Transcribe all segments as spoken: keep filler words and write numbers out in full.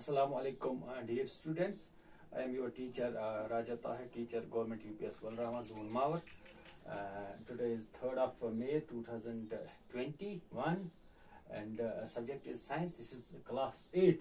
Assalamu alaikum, uh, dear students. I am your teacher, uh, Raja Tahir, teacher, Government U P S Walrama, Zone Mawar. Uh, today is third of May two thousand twenty-one, and uh, subject is science. This is class eight,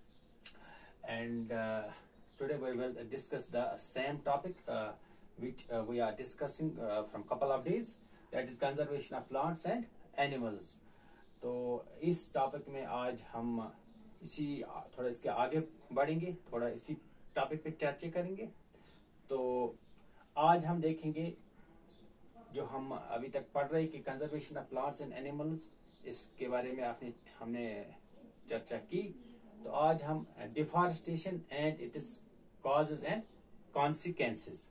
and uh, today we will discuss the same topic uh, which uh, we are discussing uh, from couple of days. That is conservation of plants and animals. तो इस topic में आज हम इसी थोड़ा इसके आगे बढ़ेंगे, थोड़ा इसी टॉपिक पे चर्चा करेंगे। तो आज हम देखेंगे जो हम अभी तक पढ़ रहे कि conservation of plants and animals, इसके बारे में आपने हमने चर्चा की। तो आज हम deforestation and its causes and consequences,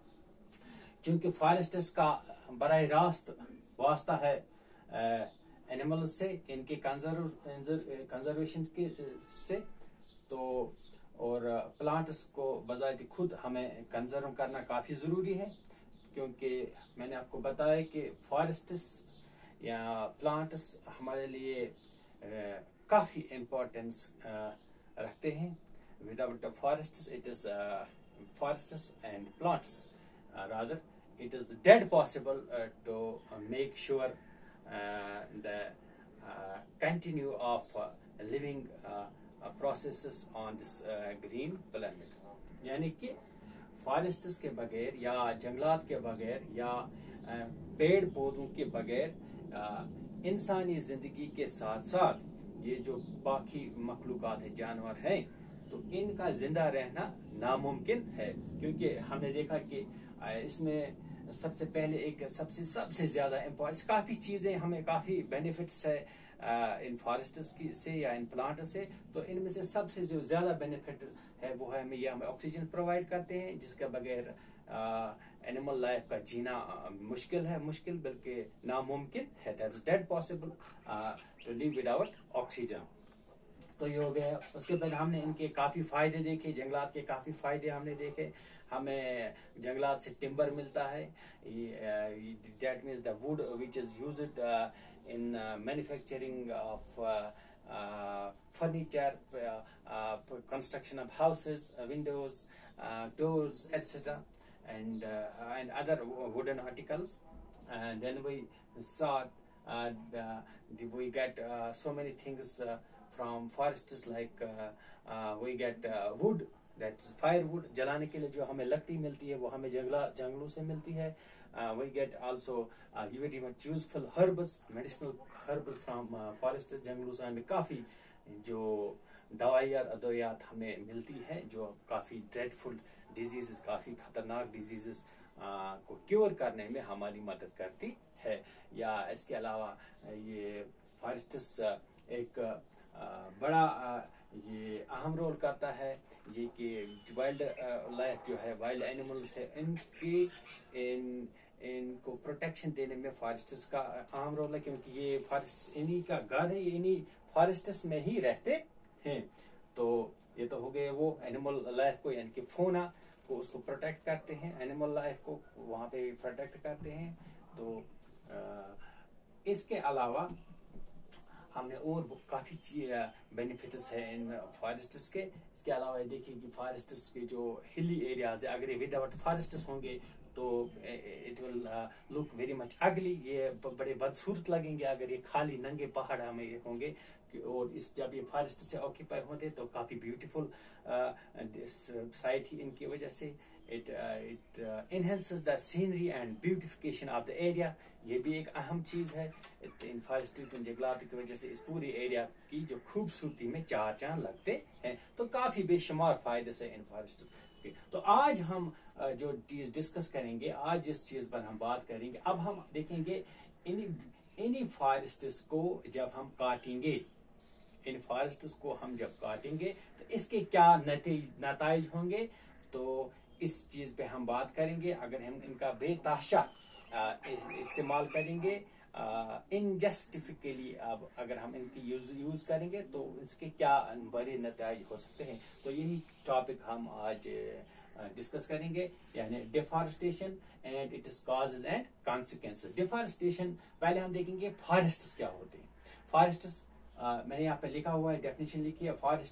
चूंकि फॉरेस्टर्स का बराह रास्त वास्ता है एनिमल्स से, इनके कंजर्वेशन के से, तो और प्लांट्स को बजाय खुद हमें कंजर्व करना काफ़ी ज़रूरी है, क्योंकि मैंने आपको बताया कि फॉरेस्ट्स या प्लांट्स हमारे लिए काफ़ी इम्पोर्टेंस रखते हैं। Without forests it is forests and plants rather it is dead possible uh, to uh, make sure uh, the uh, continue of uh, living uh, uh, processes on this uh, green planet। यानी कि forests के बगैर या जंगलात के बगैर या uh, पेड़ पौधों के बगैर uh, इंसानी जिंदगी के साथ साथ ये जो बाकी मखलूकात है, जानवर हैं, तो इनका जिंदा रहना नामुमकिन है। क्योंकि हमने देखा कि uh, इसमें सबसे पहले एक सबसे सबसे ज्यादा इम्पोर्टेंस, काफी चीजें हमें काफी बेनिफिट्स है इन फॉरेस्ट्स की से या इन प्लांट से। तो इनमें से सबसे जो ज्यादा बेनिफिट है वो है हमें ये हमें ऑक्सीजन प्रोवाइड करते हैं, जिसके बगैर एनिमल लाइफ का जीना मुश्किल है, मुश्किल बल्कि नामुमकिन है। That is dead possible to live without oxygen. तो ये हो गया। उसके बाद हमने इनके काफी फायदे देखे, जंगलात के काफी फायदे हमने देखे। हमें जंगलात से टिम्बर मिलता है, that means the wood which is used in manufacturing of furniture, construction of houses, windows, doors etcetera, and uh, and other wooden articles. And then we saw uh, the, the, we get uh, so many things uh, from forests, like uh, uh, we get uh, wood, that's firewood, जलाने के लिए जो हमें लकड़ी मिलती है वो हमें जंगला जंगलों से मिलती है। uh, we get also uh, very much useful herbs, medicinal herbs from uh, forests, जंगलों से हमें काफ़ी जो दवाइयाँ अद्वियात हमें मिलती है, जो काफ़ी ड्रेडफुल डिजीज़, काफ़ी ख़तरनाक डिजीज़ को क्योर करने में हमारी मदद करती है। या इसके अलावा ये फॉरेस्ट्स एक बड़ा ये अहम रोल करता है, ये कि वाइल्ड लाइफ जो है, वाइल्ड एनिमल्स है, इनकी इन इनको प्रोटेक्शन देने में फॉरेस्ट्स का अहम रोल है, क्योंकि ये फॉरेस्ट इन्हीं का घर है, ये इन्हीं फॉरेस्ट्स में ही रहते हैं। तो ये तो हो गए वो एनिमल लाइफ को, यानी कि फौना को उसको प्रोटेक्ट करते हैं, एनिमल लाइफ को वहाँ पे प्रोटेक्ट करते हैं। तो आ, इसके अलावा हमने और काफ़ी बेनिफिट्स है इन फॉरेस्ट्स के। इसके अलावा ये देखिए कि फॉरेस्ट्स के जो हिली एरियाज है, अगर विदाउट फॉरेस्ट्स होंगे तो it will look very much ugly, ये बड़े बदसूरत लगेंगे अगर ये खाली नंगे पहाड़ हमें ये होंगे। और इस जब ये फॉरेस्ट से ऑक्यूपाई होते तो काफ़ी ब्यूटीफुल साइट ही इनकी वजह से। It it enhances the scenery and beautification of the area, ये भी एक अहम चीज़ है। इन फॉरेस्ट्री जंगलात की वजह से इस पूरी एरिया की जो खूबसूरती में चार चांद लगते हैं। तो काफ़ी बेशुमार फायदे से इन फॉरेस्ट के। तो आज हम जो चीज़ डिस्कस करेंगे, आज जिस चीज़ पर हम बात करेंगे, अब हम देखेंगे इन इन्हीं फॉरेस्ट्स को जब हम काटेंगे, इन फॉरेस्ट्स को हम जब काटेंगे तो इसके क्या नतीजे होंगे, तो इस चीज़ पे हम बात करेंगे। अगर हम इनका बेताशा इस्तेमाल करेंगे इनजस्टिफिकली, अब अगर हम इनकी यूज यूज करेंगे तो इसके क्या बड़े नतीजे हो सकते हैं, तो यही टॉपिक हम आज डिस्कस करेंगे, यानी deforestation and its causes and consequences. Deforestation पहले हम देखेंगे फॉरेस्ट्स क्या होते हैं। फॉरेस्ट्स मैंने यहाँ पे लिखा हुआ है, डेफिनेशन लिखी है। Forests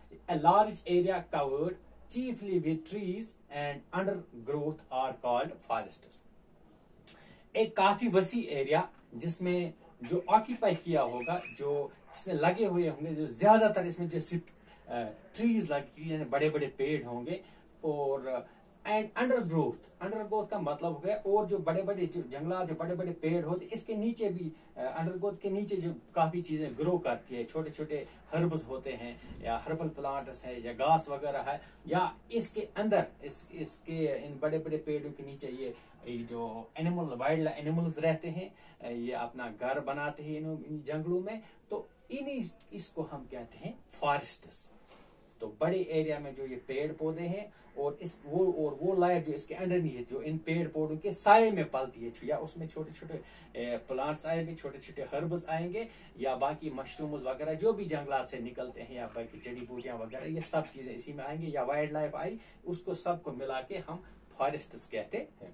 a large area covered chiefly with trees and undergrowth are called forests. एक काफी वसी एरिया जिसमें जो ऑक्यूपाई किया होगा, जो इसमें लगे हुए होंगे, जो ज्यादातर इसमें जैसे ट्रीज लगी यानी बड़े बड़े पेड़ होंगे, और and undergrowth, undergrowth का मतलब हो गया और जो बड़े बड़े जंगलात, जो बड़े बड़े पेड़ होते इसके नीचे भी, अंडर ग्रोथ के नीचे जो काफी चीजें ग्रो करती है, छोटे छोटे हर्ब्स होते हैं या हर्बल प्लांट्स है या घास वगैरह है, या इसके अंदर इस इसके इन बड़े बड़े पेड़ों के नीचे ये जो एनिमल, वाइल्ड एनिमल्स रहते हैं, ये अपना घर बनाते हैं इन जंगलों में, तो इन्हीं इसको हम कहते हैं फॉरेस्ट्स. तो बड़े एरिया में जो ये पेड़ पौधे हैं और इस वो और वो लाइफ जो इसके अंडर नहीं है, जो इन पेड़ पौधों के साये में पलती है, या उसमें छोटे छोटे प्लांट्स आएंगे, छोटे छोटे हर्ब्स आएंगे, या बाकी मशरूम्स वगैरह जो भी जंगलात से निकलते हैं, या बाकी जड़ी बूटियां वगैरह, ये सब चीजें इसी में आएंगे, या वाइल्ड लाइफ आई, उसको सबको मिला के हम फॉरेस्ट्स कहते हैं.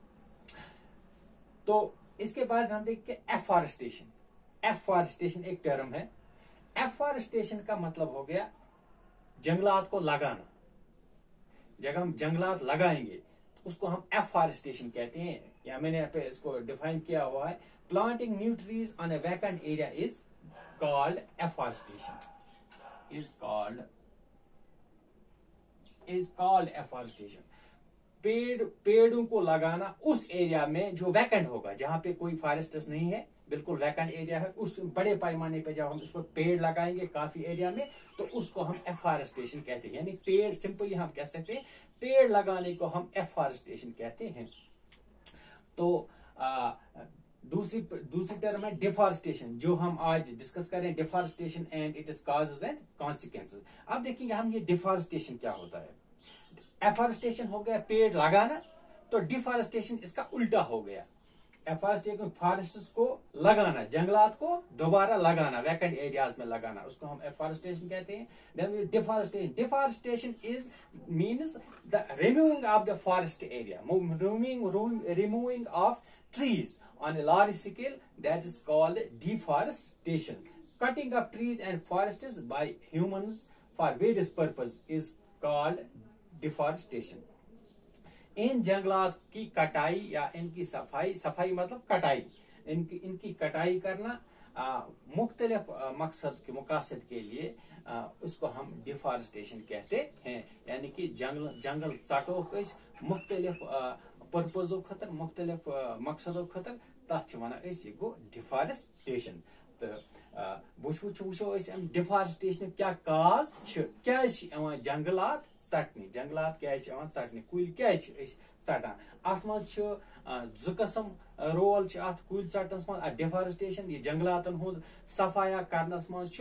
तो इसके बाद हम देखते हैं एफॉरेस्टेशन. एफॉरेस्टेशन एक टर्म है. एफॉरेस्टेशन का मतलब हो गया जंगलात को लगाना. जब हम जंगलात लगाएंगे तो उसको हम एफॉरेस्टेशन कहते हैं, या मैंने यहाँ पे इसको डिफाइन किया हुआ है. Planting new trees on a vacant area is called afforestation. Is called is called afforestation. पेड़ पेड़ों को लगाना उस एरिया में जो वैकेंट होगा, जहां पे कोई फॉरेस्ट्स नहीं है, बिल्कुल वैकेंट एरिया है, उस बड़े पैमाने पे जब हम इस पर पेड़ लगाएंगे काफी एरिया में, तो उसको हम एफॉरेस्टेशन कहते हैं. यानी पेड़, सिंपली हम कह सकते हैं पेड़ लगाने को हम एफॉरेस्टेशन कहते हैं. तो आ, दूसरी दूसरी टर्म है डिफॉरेस्टेशन, जो हम आज डिस्कस करें. Deforestation and it is causes and consequences. अब देखिए हम ये डिफॉरेस्टेशन क्या होता है. एफॉरेस्टेशन हो गया पेड़ लगाना, तो डिफॉरेस्टेशन इसका उल्टा हो गया. एफॉरेस्टेशन फॉरेस्ट्स को लगाना, जंगलात को दोबारा लगाना, वैकेंट एरियाज में लगाना, उसको हम एफॉरेस्टेशन कहते हैं. Then deforestation. Deforestation is means the removing of the forest area, removing removing of trees on a large scale, that is called deforestation. Cutting of trees and forests by humans for various purposes is called deforestation. इन जंगलात की कटाई या इनकी सफाई, सफाई मतलब कटाई, इनकी इनकी कटाई करना मुख्तलिफ मकसद के मकासद के लिए, आ, उसको हम डिफॉरेस्टेशन कहते हैं. यानी कि जंगल जंगल षटो मुख्तलिफ पर्पजों खतर, मुख्तलिफ मकसदों खतर, तथ वन गो डिफॉरेस्टेशन. तो वो डिफॉरेस्टेशन क्या काज क्या जंगलात षटने, जंगलात क्या षटने, कुल क्या षटान. अत मज जु कस्म रोल अत कुल षटनस मज. डिफॉरेस्टेशन ये जंगलातन हुंद सफाया करनस मज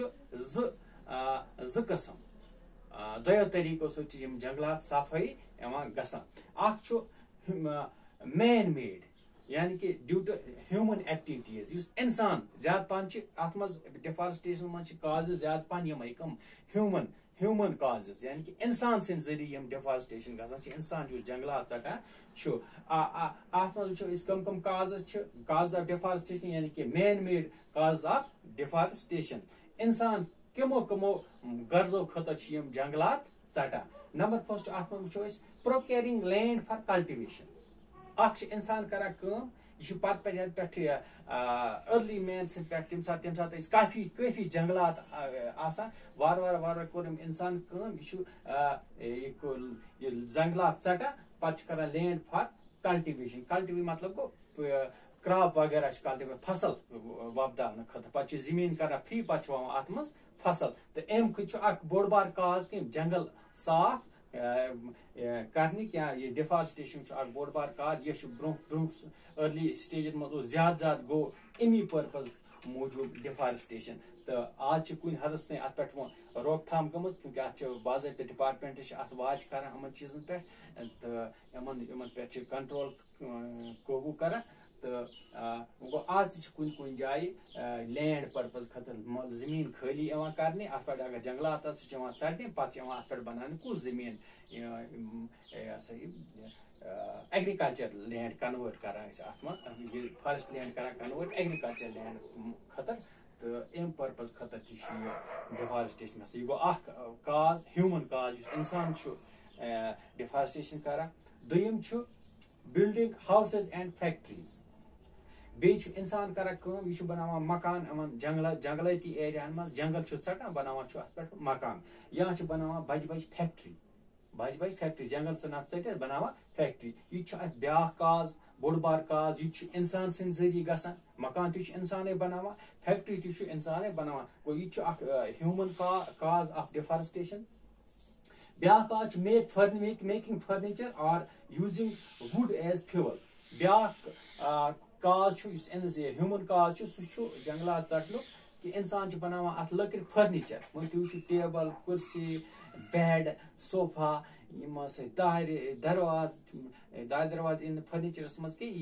जु कस्म, दो तरीकों सह जंगलात सफाई गसान. अख मैन मेड, यानी कि ड्यू टू ह्यूमन एक्टिविटीज, इंसान ज्यादा पान अत मज डिफॉरेस्टेशन मज काजेस ज्यादा पान यम ह्यूमन ह्यूमन काजेस, यानी कि इंसान सद जरिए डिफॉरेस्टेशन गसान. इंसान जो जंगलात षटान अत मज कम कम काजेस काज ऑफ डिफॉरेस्टेशन, यानी कि man made cause of deforestation. इंसान कमो कमो गर्जों खतर जंगलात षटान. नंबर फर्स्ट अत मज प्रोक्योरिंग लैंड फॉर कल्टिवेशन. अख इंसान करा काम, यह पत पे अर्ली मैन सद पे तम सात तम सात काफी काफी जंगलात आसान, वार वार वार कोर इंसान काम, यह जंगलात षटा, पे करा लैंड फॉर कल्टिवेशन. कल्टिवेशन मतलब गो क्रॉप वगैरह कल्टिवेट, फसल वपदान खतर, पे जमीन करा फ्री, पे अत मज फसल. तो अम बोड़ बार काज कि जंगल साफ करने क्या ये डिफॉरेस्टेशन बोड़ बार काज, यह ब्रो ब्रो अर्ली स्टेज मज ज्यादा ज्यादा गो अमी पर्पज मौजूद डिफॉरेस्टेशन. तो आज कुन हदस तक अत पे रोकथाम गम, क्योंकि अत बाज़ाब्ते डिपार्टमेंट अत वाच कर यमन चीजन पे, तो यमन पे कंट्रोल काबू कर. तो गो आज कुन कुन जाए लैंड पर्पज खतर जमीन खाली करने, अत पे अगर जंगलात सह षटने, पे अत पे बनाने कुछ जमीन एग्रीकल्चर लैंड कन्वर्ट कर, अत फॉरेस्ट लैंड कर कन्वर्ट एग्रीकल्चर लैंड खतर. تو ام پرپز خطر ڈیفارسٹیشن گژھان یہ گو اخ کاز ہیومن کاز یس انسان ڈیفارسٹیشن کران دویم بلڈنگ ہاؤسز اینڈ فیکٹریز بیٚیہِ چھُ انسان کران کٲم یہِ چھُ بناوان مکان یِمن جنگل جنگلٲتی ایریاہن منٛز جنگل چھُ ژٹان بناوان چھُ اتھ پٮ۪ٹھ مکان یا چھُ بناوان بجہِ بجہِ فیکٹری بجہِ بجہِ فیکٹری جنگل ژھٕنان ژٔٹِتھ بناوان فیکٹری یہِ تہِ چھُ اتھ بیاکھ کاز بوٚڑ بار کاز یہِ تہِ چھُ انسان سٕنٛدۍ ذٔریعہٕ گژھان مکان تہِ چھُ انسانے بناوان فیکٹری تہِ چھُ انسانے بناوان گوٚو یہِ تہِ چھُ اکھ ہیومن کاز آف ڈیفارسٹیشن بیاکھ کاز چھُ میک فرنیک making furniture are using wood as fuel بیاکھ کاز چھُ یُس ہیومن کاز چھُ سُہ چھُ جنگلات ژٹنُک کہ انسان چھُ بناوان اتھ لٔکرِ فرنیچر وۄنۍ تُہۍ وٕچھِو ٹیبل کُرسی بیڈ صوفا یِم ہسا دارِ درواز دارِ درواز اِن فرنیچرس منٛز کہِ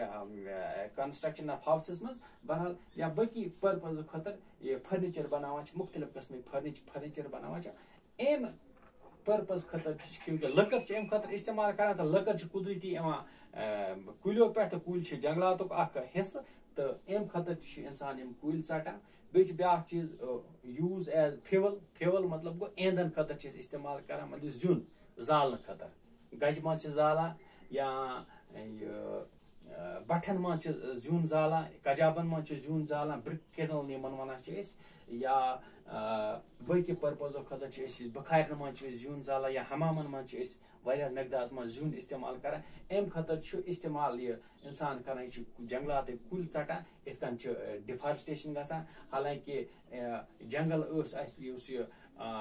یہِ کنسٹرکشن آف ہاوسس منٛز بہرحال یا باقی پرپز خٲطرٕ یہِ فرنیچر بناوان چھِ مختلف قسمٕکۍ فرنیچر فرنیچر بناوان چھِ امہِ پرپز خٲطرٕ چھِ کیونکہ لٔکٕر چھِ امہِ خٲطرٕ استعمال کران تہٕ لٔکٕر چھِ قُدرتی یِوان کُلیو پٮ۪ٹھ تہٕ کُلۍ چھِ جنگلاتُک اکھ حصہٕ تہٕ امہِ خٲطرٕ تہِ چھُ انسان یِم کُلۍ ژٹان بیٚیہِ چھُ بیاکھ چیٖز یوٗز ایز فِول فِول مطلب گوٚو ایندھن خٲطرٕ چھِ أسۍ استعمال کران مطلب زیُن زالنہٕ خٲطرٕ گجہِ منٛز چھِ زالان یا یہِ بٹھن منٛز چھِ زیُن زالان کجابن منٛز چھِ زیُن زالان برک کِنل یِمن ونان چھِ أسۍ یا باقی پرپزو خٲطرٕ چھِ أسۍ بخارن منٛز چھِ أسۍ زیُن زالان یا حمامن منٛز چھِ أسۍ واریاہ مقدارس منٛز زیُن استعمال کران امہِ خٲطرٕ چھُ استعمال یہِ انسان کران یہِ چھُ جنگلاتٕکۍ کُلۍ ژٹان یِتھ کٔنۍ چھُ ڈِفارسٹیشن گژھان حالانکہِ جنگل ٲس اسہِ یُس یہِ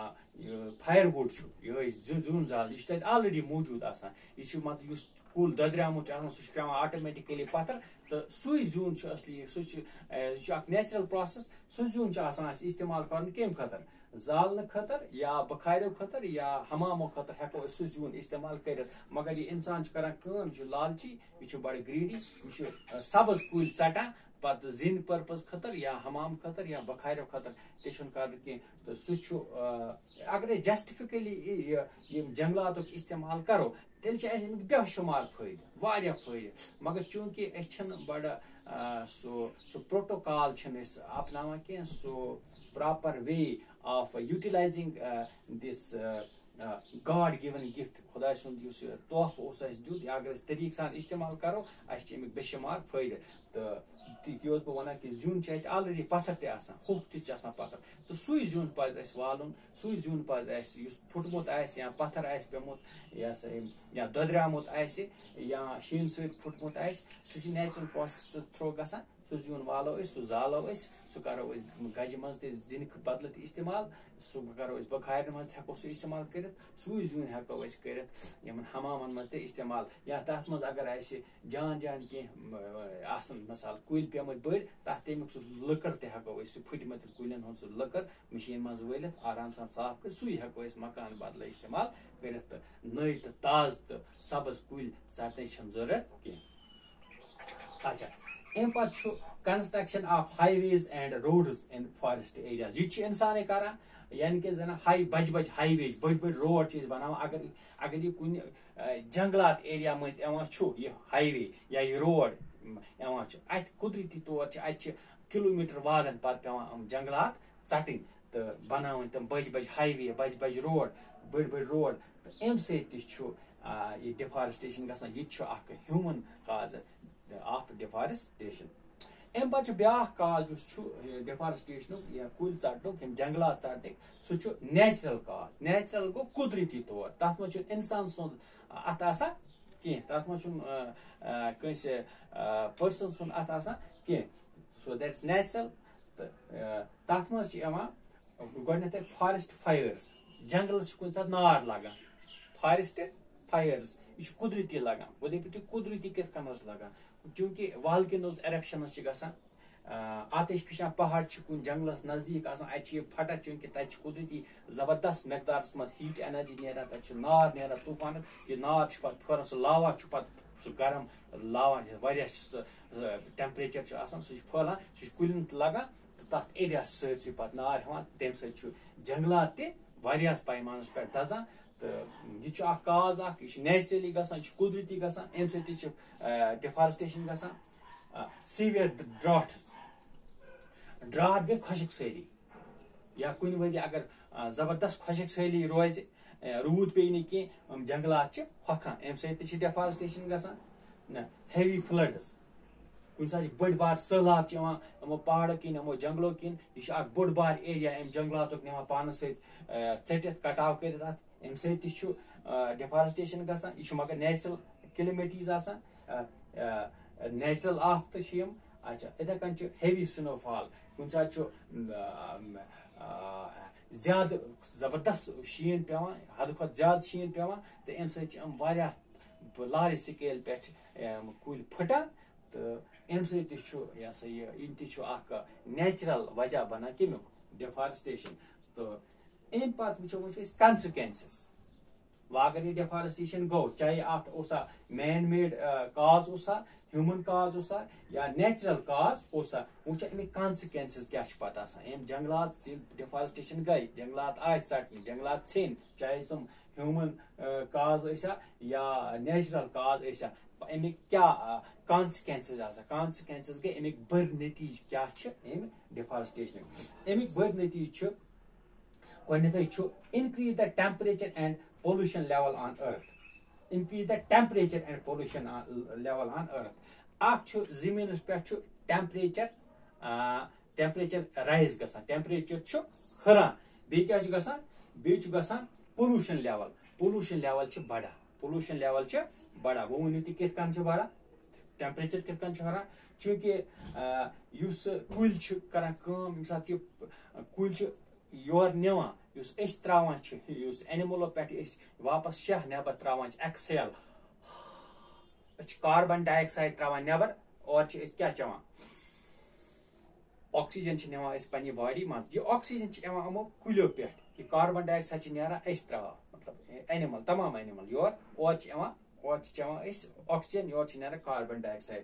فایر وُڈ چھُ یِہوے زیُن زال یہِ چھُ تتہِ آلریڈی موٗجوٗد آسان یہِ چھُ مطلب یُس کُل دۄدریومُت چھُ آسان سُہ چھُ پیوان آٹومیٹِکلی پتھر تہٕ سُے زیُن چھُ اصلی سُہ چھُ یہِ چھُ اکھ نیچرل پروسیس سُہ زیُن چھُ آسان اسہِ استعمال کرُن کمہِ خٲطرٕ زالنہٕ خٲطرٕ یا بخاریو خٲطرٕ یا حمامو خٲطرٕ ہیٚکو أسۍ سُہ زیُن استعمال کٔرِتھ مگر یہِ انسان چھُ کران کٲم یہِ چھُ لالچی یہِ چھُ بڑٕ گریٖڈی یہِ چھُ سبٕز کُلۍ ژٹان پتہٕ زِنہِ پرپز خٲطرٕ یا حمام خٲطرٕ یا بخاریو خٲطرٕ تہِ چھُنہٕ کرُن کینٛہہ تہٕ سُہ چھُ اگر أسۍ جسٹِفِکلی یِم جنگلاتُک استعمال کرو تیٚلہِ چھِ اسہِ امیُک بے شُمار فٲیدٕ واریاہ فٲیدٕ مگر چوٗنکہِ أسۍ چھِنہٕ بڑٕ سُہ سُہ پروٹوکال چھِنہٕ أسۍ اپناوان کینٛہہ سُہ proper way of utilising this God given gift خۄداے سُنٛد یُس یہِ تحفہٕ اوس اسہِ دیُت یا اگر أسۍ طریٖقہٕ سان استعمال کرو اسہِ چھِ امیُک بے شُمار فٲیدٕ تہٕ یہِ اوسُس بہٕ ونان کہِ زیُن چھُ اَتہِ آلریڈی پتھر تہِ آسان ہوٚکھ تہِ چھِ آسان پتھر تہٕ سُے زیُن پزِ اسہِ والُن سُے زیُن پزِ اسہِ یُس پھُٹمُت آسہِ یا پتھر آسہِ پیومُت یہِ ہسا یہِ یا دۄدریومُت آسہِ یا شیٖنہٕ سۭتۍ پھُٹمُت آسہِ سُہ چھُ نیچرل پروسیس تھروٗ گژھان سُہ زیُن والو أسۍ سُہ زالو أسۍ سُہ کرو أسۍ گجہِ منٛز تہِ زِنہِ بدلہٕ تہِ استعمال سُہ کرو أسۍ بخارِ منٛز تہِ ہیٚکو سُہ استعمال کٔرِتھ سُے زیُن ہیٚکو أسۍ کٔرِتھ یِمن حمامن منٛز تہِ استعمال یا تتھ منٛز اگر اسہِ جان جان کینٛہہ آسان مثال کُلۍ پیمٕتۍ بٔڑۍ تتھ تمیُک سُہ لٔکٕر تہِ ہیٚکو أسۍ سُہ پھٕٹمٕتٮ۪ن کُلٮ۪ن ہُنٛد سُہ لٔکٕر مِشیٖن منٛز وٲلِتھ آرام سان صاف کٔرِتھ سُے ہیٚکو أسۍ مکان بدلہٕ استعمال کٔرِتھ تہٕ نٔے تہٕ تازٕ تہٕ سبٕز کُلۍ ژٹنٕچ چھنہٕ ضروٗرت کینٛہہ اچھا امہِ پتہٕ چھُ construction of highways and roads in forest areas یہِ تہِ چھُ انسانے کران یعنی کہ زن ہاے بجہِ بجہِ ہاے ویز بٔڑۍ بٔڑۍ روڈ چھِ أسۍ بناوان اگر اگر یہِ کُنہِ جنگلات ایریا منٛز یِوان چھُ یہِ ہاے وے یا یہِ روڈ یِوان چھُ اتہِ قُدرتی طور چھِ اتہِ چھِ کِلوٗ میٖٹر وادن پتہٕ پیوان یِم جنگلات ژٹٕنۍ تہٕ بناوٕنۍ تِم بجہِ بجہِ ہاے وے بجہِ بجہِ روڈ بٔڑۍ بٔڑۍ روڈ تہٕ امہِ سۭتۍ تہِ چھُ یہِ ڈِفارسٹیشن گژھان یہِ تہِ چھُ اکھ ہیومن کاز آف ڈِفارسٹیشن امہِ پتہٕ چھُ بیاکھ کاز یُس چھُ ڈِفارسٹیشنُک یا کُلۍ ژٹنُک یِم جنگلات ژٹنٕکۍ سُہ چھُ نیچرل کاز نیچرل گوٚو قُدرتی طور تتھ منٛز چھُ انسان سُنٛد اتھ آسان کینٛہہ تتھ منٛز چھُنہٕ کٲنٛسہِ پٔرسن سُنٛد اتھ آسان کینٛہہ سو دیٹ اِز نیچرل تہٕ تتھ منٛز چھِ یِوان گۄڈٕنیتھٕے فاریسٹ فایٲرٕس جنگلس چھُ کُنہِ ساتہٕ نار لگان فاریسٹ فایٲرٕس یہِ چھُ قُدرتی لگان گوٚو دٔپِو تُہۍ قُدرتی کِتھ کٔنۍ اوس لگان چوٗنکہِ والکینوز ایرپشنز چھِ گژھان آتش فشان پہاڑ چھِ کُنہِ جنگلس نزدیٖک آسان اتہِ چھِ یہِ پھٹان چوٗنکہِ تتہِ چھِ قُدرتی زبردست مقدارس منٛز ہیٖٹ انرجی نیران تتہِ چھُ نار نیران طوٗفانن یہِ نار چھُ پتہٕ پھٔہلان سُہ لاوا چھُ پتہٕ سُہ گرم لاوا واریاہ چھُ سُہ ٹیمپریچر چھُ آسان سُہ چھُ پھٔہلان سُہ چھُ کُلٮ۪ن تہِ لگان تہٕ تتھ ایریاہس سٲرسٕے پتہٕ نار ہیوان تمہِ سۭتۍ چھُ جنگلات تہِ واریاہس پیمانس پٮ۪ٹھ دزان تہٕ یہِ چھُ اکھ کاز اکھ یہِ چھُ نیچرلی گژھان یہِ چھُ قُدرتی گژھان امہِ سۭتۍ تہِ چھُ ڈِفارسٹیشن گژھان سیویر ڈراٹٕس ڈرٛاٹھ گٔے خۄشک سٲلی یا کُنہِ ؤرۍ یہِ اگر زبردست خۄشک سٲلی روزِ روٗد پیٚیہِ نہٕ کینٛہہ یِم جنگلات چھِ ہۄکھان اَمہِ سۭتۍ تہِ چھِ ڈیفارسٹیشن گژھان ہیوی فلڈٕز کُنہِ ساتہٕ چھِ بٔڑۍ بار سہلاب چھِ یِوان یِمو پہاڑو کِنۍ یِمو جنگلو کِنۍ یہِ چھُ اکھ بوٚڑ بار ایریا اَمہِ جنگلاتُک نِوان پانس سۭتۍ ژٔٹِتھ کٹاو کٔرِتھ اتھ اَمہِ سۭتۍ تہِ چھُ ڈیفارسٹیشن گژھان یہِ چھُ مگر نیچرل کلیمٹیٖز آسان نیچرل آفتہٕ چھِ یِم اچھا یِتھے کٔنۍ چھُ ہیوی سنو فال کُنہِ ساتہٕ چھُ زیادٕ زبردست شیٖن پیوان حدٕ کھۄتہٕ زیادٕ شیٖن پیوان تہٕ اَمہِ سۭتۍ چھِ یِم واریاہ لارج سکیل پٮ۪ٹھ کُلۍ پھٕٹان تہٕ اَمہِ سۭتۍ تہِ چھُ یہِ ہسا یہِ یہِ تہِ چھُ اکھ نیچرل وجہ بنان کمیُک ڈیفارسٹیشن تہٕ اَمہِ پتہٕ وٕچھو أسۍ کانسِکوینسز وۄنۍ اگر یہِ ڈیفارسٹیشن گوٚو چاہے اتھ اوسا مین میڈ کاز اوسا ہیومن کاز اوسا یا نیچرل کاز اوسا وٕچھو اَمِکۍ کانسِکوینسز کیاہ چھِ پتہٕ آسان اَمہِ جنگلات ییٚلہِ ڈیفارسٹیشن گٔے جنگلات آے ژٹنہٕ جنگلات ژھیٚنۍ چاہے تِم ہیومن کاز ٲسیا یا نیچرل کاز ٲسیا اَمِکۍ کیاہ کانسِکوینسز آسان کانسِکوینسز گٔے اَمِکۍ بٔڑۍ نتیٖجہٕ کیاہ چھِ اَمہِ ڈیفارسٹیشن اَمِکۍ بٔڑۍ نتیٖجہٕ چھُ گۄڈٕنیتھٕے چھُ increase the temperature and pollution level on earth increase the temperature and pollution level on earth اکھ چھُ زٔمیٖنس پٮ۪ٹھ چھُ ٹیمپریچر ٹیمپریچر رایز گژھان ٹیمپریچر چھُ ہُران بیٚیہِ کیاہ چھُ گژھان بیٚیہِ چھُ گژھان پولوشن لیول پولوشن لیول چھِ بڑان پولوشن لیول چھِ بڑان وۄنۍ ؤنِو تُہۍ کِتھ کٔنۍ چھِ بڑان ٹیمپریچر کِتھ کٔنۍ چھُ ہُران چوٗنکہِ یُس کُلۍ چھِ کران کٲم ییٚمہِ ساتہٕ یہِ کُلۍ چھِ یورٕ نِوان یُس أسۍ تراوان چھِ یُس اینملو پٮ۪ٹھ أسۍ واپس شاہ نٮ۪بر تراوان چھِ ایکسیل أسۍ چھِ کاربن ڈاے آکسایڈ تراوان نٮ۪بر اور چھِ أسۍ کیاہ چٮ۪وان آکسیجن چھِ نِوان أسۍ پننہِ باڈی منٛز یہِ آکسیجن چھِ یِوان یِمو کُلیو پٮ۪ٹھ یہِ کاربن ڈاے آکسایڈ چھِ نیران أسۍ تراوان مطلب اینمل تمام اینمل یور اور چھِ یِوان اور چھِ چٮ۪وان أسۍ آکسیجن یور چھِ نیران کاربن ڈاے آکسایڈ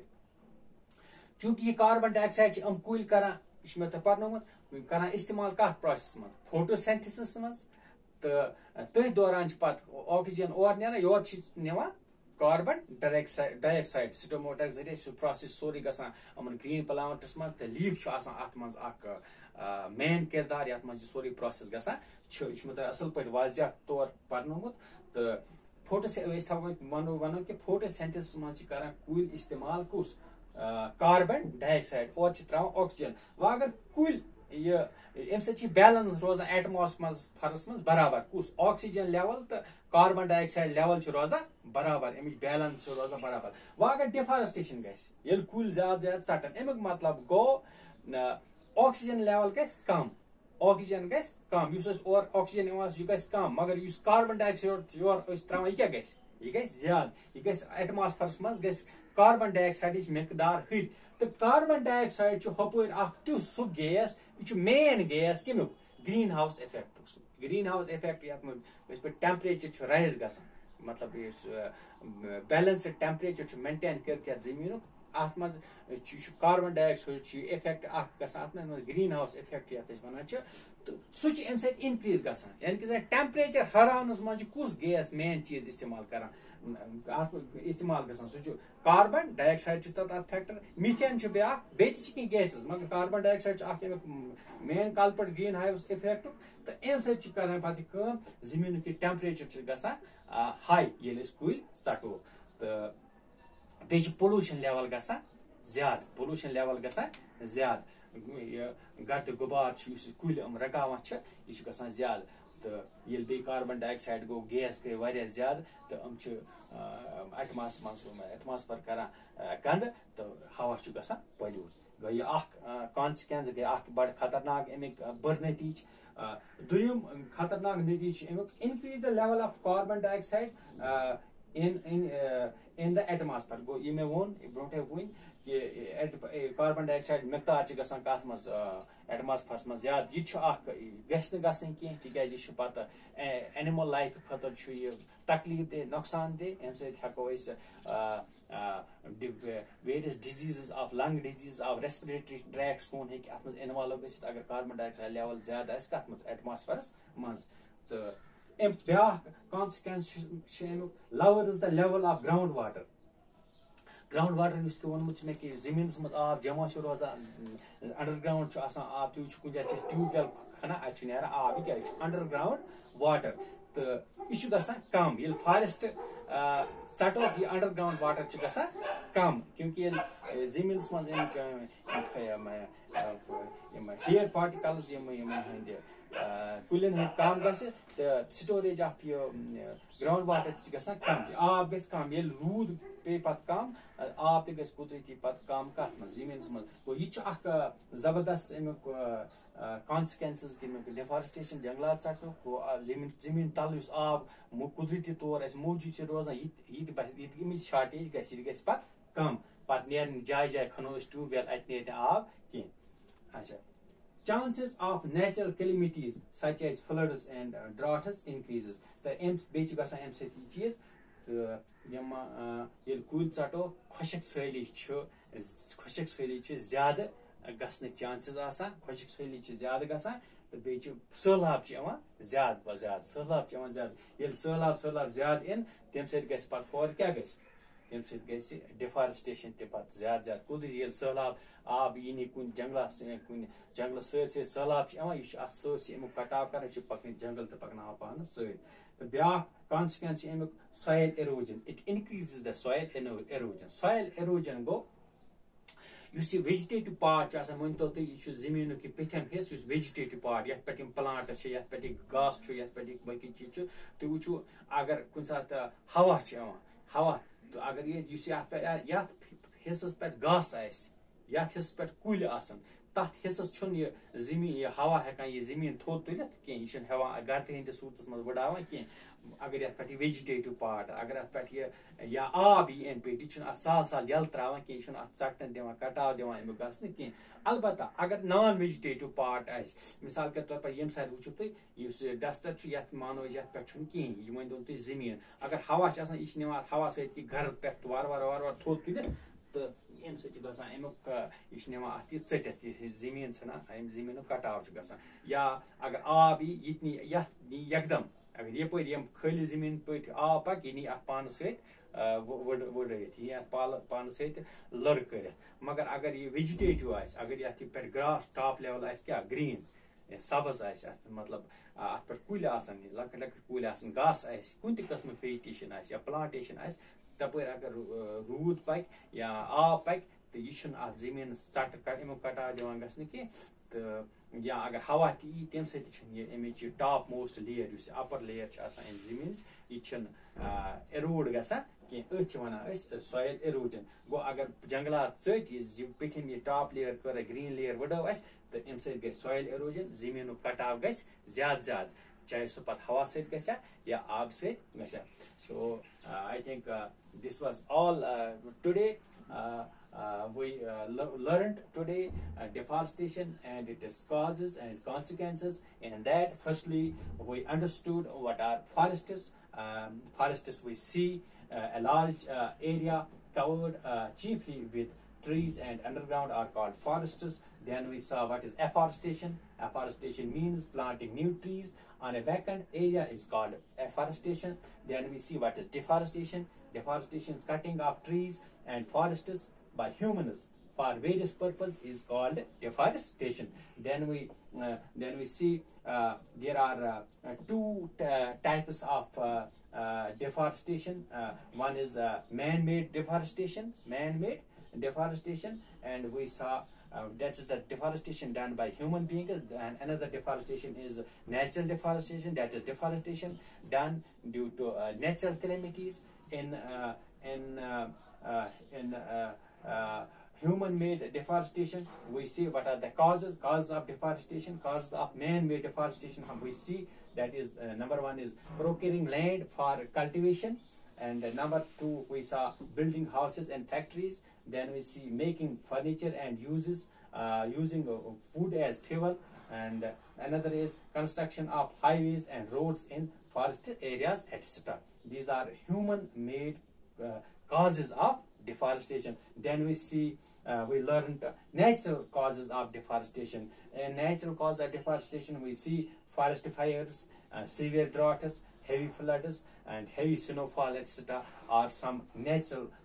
چوٗنکہِ یہِ کاربن ڈاے آکسایڈ چھِ یِم کُلۍ کران یہِ چھُ مےٚ تۄہہِ پرنومُت کران استعمال کتھ پروسیسس منٛز فوٹوسینتھسس منٛز تہٕ تٔتھۍ دوران چھِ پتہٕ آکسیجن اور نیران یورٕ چھِ نِوان کاربن ڈاے آکسایڈ سٹوموٹا ذٔریعہٕ چھُ پروسیس سورُے گژھان یِمن گریٖن پلانٹس منٛز تہٕ لیٖف چھُ آسان اتھ منٛز اکھ مین کردار یتھ منٛز یہِ سورُے پروسیس گژھان چھُ یہِ چھُ مےٚ تۄہہِ اصل پٲٹھۍ واضح طور پرنومُت تہٕ فوٹو أسۍ تھاوو ونو ونو کہِ فوٹوسینتھسس منٛز چھِ کران کُلۍ استعمال کُس کاربن ڈائی آکسایڈ اور چھِ تراوان آکسیجن وۄنۍ اگر کُلۍ یہِ اَمہِ سۭتۍ چھِ بیلنس روزان ایٹماسفیرس منٛز برابر کُس آکسیجن لیول تہٕ کاربن ڈائی آکسایڈ لیول چھِ روزان برابر اَمِچ بیلنس چھِ روزان برابر وۄنۍ اگر ڈیفارسٹیشن گژھِ ییٚلہِ کُلۍ زیادٕ زیادٕ ژٹن اَمیُک مطلب گوٚو آکسیجن لیول گژھِ کم آکسیجن گژھِ کم یُس أسۍ اور آکسیجن یِوان یہِ گژھِ کم مگر یُس کاربن ڈائی آکسایڈ یور أسۍ تراوان یہِ کیاہ گژھِ یہِ گژھِ زیادٕ یہِ گژھِ ایٹماسفیرس منٛز گژھِ کاربن ڈائی آکسایڈٕچ مقدار ہُرِ تہٕ کاربن ڈائی آکسایڈ چھُ ہُپٲرۍ اکھ تیُتھ سُہ گیس یہِ چھُ مین گیس کمیُک گریٖن ہاوُس اِفیکٹُک گریٖن ہاوُس اِفیکٹ یتھ منٛز یِتھ پٲٹھۍ ٹیمپریچر چھُ رایز گژھان مطلب یُس بیلنسڈ ٹیمپریچر چھُ مینٹین کٔرِتھ یتھ زٔمیٖنُک اتھ منٛز یہِ چھُ کاربن ڈائی آکسایڈ چھُ یہِ اِفیکٹ اکھ گژھان اتھ منٛز گریٖن ہاوُس اِفیکٹ یتھ أسۍ ونان چھِ تہٕ سُہ چھُ اَمہِ سۭتۍ انکریٖز گژھان یعنی کہِ زن ٹیمپریچر ہراونس منٛز چھُ کُس گیس مین چیٖز استعمال کران اتھ استعمال گژھان سُہ چھُ کاربن ڈائی آکسایڈ چھُ تتھ اکھ فیکٹر میٖتھین چھُ بیاکھ بیٚیہِ تہِ چھِ کینٛہہ گیسز مگر کاربن ڈائی آکسایڈ چھُ اکھ امیُک مین کلپٹ گریٖن ہاوُس اِفیکٹُک تہٕ اَمہِ سۭتۍ چھِ کران پتہٕ یہِ کٲم زٔمیٖنُک یہِ ٹیمپریچر چھُ گژھان ہاے ییٚلہِ أسۍ کُلۍ ژٹو تہٕ بیٚیہِ چھُ پولوشن لیول گژھان زیادٕ پولوشن لیول گژھان زیادٕ یہِ گردِ غبار چھُ یُس کُلۍ یِم رکاوان چھِ یہِ چھُ گژھان زیادٕ تہٕ ییٚلہِ بیٚیہِ کاربن ڈائی آکسایڈ گوٚو گیس گٔے واریاہ زیادٕ تہٕ یِم چھِ ایٹماس منٛز ایٹماسفیر کران گنٛدٕ تہٕ ہوا چھُ گژھان پولیوٹ گوٚو یہِ اکھ کانسِکوینس گٔے اکھ بڑٕ خطرناک امیِکۍ بٔڑ نتیٖجہٕ دوٚیِم خطرناک نتیٖجہٕ چھُ امیُک increase the level of carbon ڈائی آکسایڈ in in uh, in the atmosphere گوٚو یہِ مےٚ ووٚن برونٛٹھے وُنۍ کہِ کاربن ڈائی آکسایڈ مقدار چھِ گژھان کتھ منٛز ایٹماسفیرس منٛز زیادٕ یہِ چھُ اکھ گژھِ نہٕ گژھٕنۍ کینٛہہ تِکیازِ یہِ چھُ پتہٕ اینمل لایفہِ خٲطرٕ چھُ یہِ تکلیف دہ نۄقصان دہ امہِ سۭتۍ ہیٚکو أسۍ various diseases of lung disease of respiratory tract سون ہیٚکہِ اتھ منٛز اِنوالو گٔژھِتھ اگر کاربن ڈائی آکسایڈ لیول زیادٕ آسہِ کتھ منٛز ایٹماسفیرس منٛز تہٕ اَمہِ بیاکھ کانسِکوینس چھُ امیُک lowers the level of ground water ground water یُس تہِ ووٚنمُت چھُ مےٚ کہِ زٔمیٖنَس منٛز آب جمع چھُ روزان انڈر گراوُنڈ چھُ آسان آب تہِ چھُ کُنہِ جایہِ چھِ أسۍ ٹیوٗب وٮ۪ل کھنان اَتہِ چھُ نیران آب یہِ کیٛاہ یہِ چھُ انڈر گراوُنڈ واٹر تہٕ یہِ چھُ گژھان کم ییٚلہِ فارسٹ ژٹوکھ یہِ انڈر گراوُنڈ واٹر چھُ گژھان کم کیونکہِ ییٚلہِ زٔمیٖنَس منٛز یِم یِم ہِیر پارٹِکلز یِم یِمن ہٕنٛدِ کُلٮ۪ن ہٕنٛدۍ کم گژھِ تہٕ سٹوریج آف یہِ گراوُنڈ واٹر تہِ چھُ گژھان کم آب گژھِ کم ییٚلہِ روٗد پیٚیہِ پتہٕ کم آب تہِ گژھِ قُدرتی پتہٕ کم کتھ منٛز زٔمیٖنَس منٛز گوٚو یہِ چھُ اکھ زبردست امیُک کانسِکوینسز امیُک ڈِفارسٹیشن جنگلات ژٹنُک گوٚو زٔمیٖن زٔمیٖن تل یُس آب قُدرتی طور اسہِ موٗجوٗد چھُ روزان یہِ تہِ یہِ تہِ باسہِ یہِ تہِ اَمِچ شارٹیج گژھِ یہِ تہِ گژھِ پتہٕ کم پتہٕ نیرِ جایہِ جایہِ کھنو أسۍ ٹیوٗب وٮ۪ل اَتہِ نیرِ نہٕ آب کینٛہہ اچھا chances of natural calamities such as floods and uh, droughts increases تہٕ أمۍ بیٚیہِ چھُ گژھان اَمہِ سۭتۍ یہِ چیٖز تہٕ یِم ییٚلہِ کُلۍ ژٹو خۄشک سٲلی چھُ خۄشک سٲلی چھِ زیادٕ گژھنٕکۍ چانسز آسان خۄشک سٲلی چھِ زیادٕ گژھان تہٕ بیٚیہِ چھُ سہلاب چھِ یِوان زیادٕ کھۄتہٕ زیادٕ سہلاب چھِ یِوان زیادٕ ییٚلہِ سہلاب سہلاب زیادٕ یِن تَمہِ سۭتۍ گژھِ پتہٕ ہورٕ کیاہ گژھِ تَمہِ سۭتۍ گژھِ ڈِفارسٹیشن تہِ پتہٕ زیادٕ زیادٕ قُدرتی ییٚلہِ سہلاب آب یی نہٕ کُنہِ جنگلس کُنہِ جنگلس سۭتۍ سۭتۍ سہلاب چھُ یِوان یہِ چھُ اتھ سٲرسٕے امیُک کٹاو کران یہِ چھُ پکنہٕ جنگل تہِ پکناوان پانس سۭتۍ تہٕ بیاکھ کانسِکوینس چھُ امیُک soil erosion it increases the soil erosion soil erosion گوٚو یُس یہِ ویجِٹیٹو پارٹ چھُ آسان مٲنتو تُہۍ یہِ چھُ زٔمیٖنُک یہِ پیٚٹھِم حصہٕ یُس ویجِٹیٹو پارٹ یتھ پٮ۪ٹھ یِم پلانٹس چھِ یتھ پٮ۪ٹھ یہِ گاسہٕ چھُ یتھ پٮ۪ٹھ یہِ باقٕے چیٖز چھُ تُہۍ وٕچھِو اگر کُنہِ ساتہٕ ہوا چھُ یِوان ہوا تہٕ اگر یہِ یُس یتھ پٮ۪ٹھ یتھ حصس پٮ۪ٹھ گاسہٕ آسہِ یتھ حصس پٮ۪ٹھ کُلۍ آسن تتھ حصس چھُنہٕ یہِ زٔمیٖن یہِ ہوا ہٮ۪کان یہِ زٔمیٖن تھوٚد تُلِتھ کینٛہہ یہِ چھُنہٕ ہٮ۪وان گردِ ہٕنٛدِس صوٗرتس منٛز وٕڑاوان کینٛہہ اگر یتھ پٮ۪ٹھ یہِ ویجِٹیٹو پارٹ اگر اتھ پٮ۪ٹھ یہِ یا آب یی اَمہِ پیٚٹھۍ یہِ چھُنہٕ اتھ سہل سہل یلہٕ تراوان کینٛہہ یہِ چھُنہٕ اتھ ژٹنہٕ دِوان کٹاو دِوان امیُک گژھنہٕ کینٛہہ البتہ اگر نان ویجِٹیٹو پارٹ آسہِ مثال کے طور پر ییٚمہِ ساتہٕ وٕچھِو تُہۍ یُس یہِ ڈسٹر چھُ یتھ مانو أسۍ یتھ پٮ۪ٹھ چھُنہٕ کِہیٖنۍ یہِ مٲنۍتو تُہۍ زٔمیٖن اگر ہوا چھُ آسان یہِ چھُ نِوان اتھ ہوا سۭتۍ یہِ گرد پٮ۪ٹھ وارٕ وارٕ وارٕ وارٕ تھوٚد تُلِتھ تہٕ اَمہِ سۭتۍ چھُ گژھان امیُک یہِ چھُ نِوان اتھ یہِ ژٔٹِتھ یہِ زٔمیٖن ژھٕنان امہِ زٔمیٖنُک کٹاو چھُ گژھان یا اگر آب یی یہِ تہِ نی یتھ نی یکدم اگر یپٲرۍ یِم خٲلی زٔمیٖن پٲٹھۍ آب پکہِ یہِ نی اتھ پانس سۭتۍ وٕڑٲیِتھ یہِ اتھ پانس سۭتۍ لٔر کٔرِتھ مگر اگر یہِ ویجِٹیٹو آسہِ اگر یتھ یہِ پٮ۪ٹھ گراس ٹاپ لیول آسہِ کیاہ گریٖن سبٕز آسہِ اتھ مطلب اتھ پٮ۪ٹھ کُلۍ آسن لۄکٕٹۍ لۄکٕٹۍ کُلۍ آسن گاسہٕ آسہِ کُنہِ تہِ قٕسمُک ویجِٹیشن آسہِ یا پلانٹیشن آسہِ تپٲرۍ اگر روٗد پکہِ یا آب پکہِ تہٕ یہِ چھُنہٕ اتھ زٔمیٖنس ژٹہٕ امیُک کٹاو دِوان گژھنہٕ کینٛہہ تہٕ یا اگر ہوا تہِ یی تمہِ سۭتۍ تہِ چھُنہٕ یہِ امِچ یہِ ٹاپ موسٹ لییر یُس یہِ اپر لییر چھِ آسان امہِ زٔمیٖنٕچ یہِ چھِنہٕ اِروڈ گژھان کینٛہہ أتھۍ چھِ ونان أسۍ سویل اِروجن گوٚو اگر جنگلات ژٔٹۍ یہِ پیٚٹھِم یہِ ٹاپ لییر کٔر گریٖن لییر وٕڈٲو اسہِ تہٕ امہِ سۭتۍ گژھِ سویل اِروجن زٔمیٖنُک کٹاو گژھِ زیادٕ زیادٕ چاہے سُہ پتہٕ ہوا سۭتۍ گژھِ ہا یا آبہٕ سۭتۍ گژھِ ہا so I think this was all today Uh, we uh, le- learned today uh, deforestation and its causes and consequences. And that, firstly, we understood what are forests. Um, forests we see uh, a large uh, area covered uh, chiefly with trees and underground are called forests. Then we saw what is afforestation. Afforestation means planting new trees on a vacant area is called afforestation. Then we see what is deforestation. Deforestation, cutting of trees and forests by humans for various purposes is called deforestation. Then we uh, then we see uh, there are uh, uh, two t- types of uh, uh, deforestation. Uh, one is uh, man-made deforestation, man-made deforestation, and we saw uh, that's the deforestation done by human beings. And another deforestation is natural deforestation. That is deforestation done due to uh, natural calamities. In uh, in uh, uh, in uh, Uh, human-made deforestation, we see what are the causes causes of deforestation. Causes of man-made deforestation, we see that is uh, number one is procuring land for cultivation, and uh, number two we saw building houses and factories. Then we see making furniture and uses uh, using uh, food as fuel, and uh, another is construction of highways and roads in forested areas, et cetera. These are human-made uh, causes of deforestation. Then we see uh, we learned uh, natural causes of deforestation. And natural causes of deforestation we see forest fires, uh, severe droughts, heavy floods, and heavy snowfall, et cetera. are some natural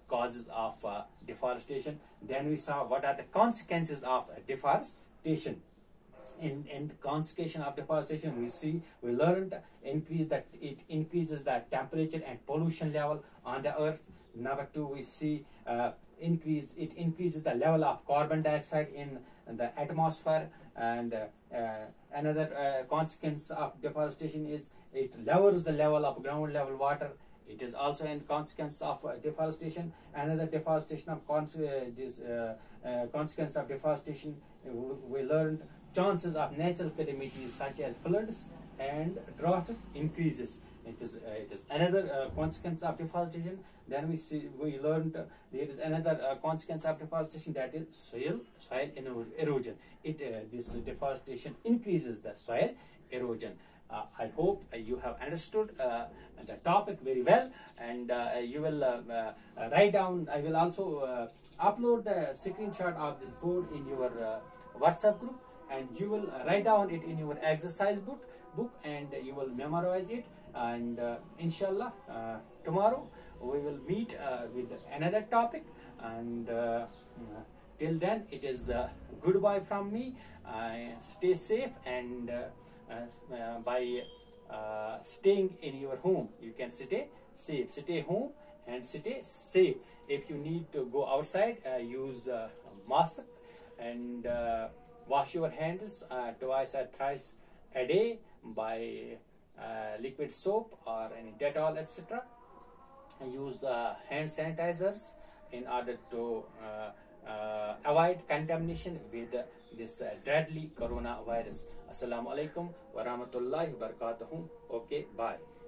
causes of uh, deforestation. Then we saw what are the consequences of uh, deforestation. In, in the consequence of deforestation, we see we learned increase that it increases the temperature and pollution level on the earth. Number two, we see uh, increase it increases the level of carbon dioxide in, in the atmosphere. And uh, uh, another uh, consequence of deforestation is it lowers the level of ground level water. It is also a consequence of uh, deforestation. Another deforestation of cons uh, this, uh, uh, consequence of deforestation, we learned chances of natural calamities such as floods and droughts increases. It is uh, it is another uh, consequence of deforestation. Then we see we learned uh, there is another uh, consequence of deforestation, that is soil soil erosion. It uh, this deforestation increases the soil erosion. Uh, I hope uh, you have understood uh, the topic very well, and uh, you will uh, uh, write down. I will also uh, upload the screenshot of this board in your uh, WhatsApp group, and you will write down it in your exercise book, book and you will memorize it. And uh, inshallah, uh, tomorrow we will meet uh, with another topic. And uh, till then, it is uh, goodbye from me. Uh, stay safe, and uh, uh, by uh, staying in your home, you can stay safe. Stay home and stay safe. If you need to go outside, uh, use uh, mask and uh, wash your hands uh, twice or thrice a day by uh, liquid soap or any Dettol, et cetera. Use uh, hand sanitizers in order to uh, uh, avoid contamination with uh, this uh, deadly coronavirus. Assalamu alaikum wa rahmatullahi wa barakatuhu. Okay, bye.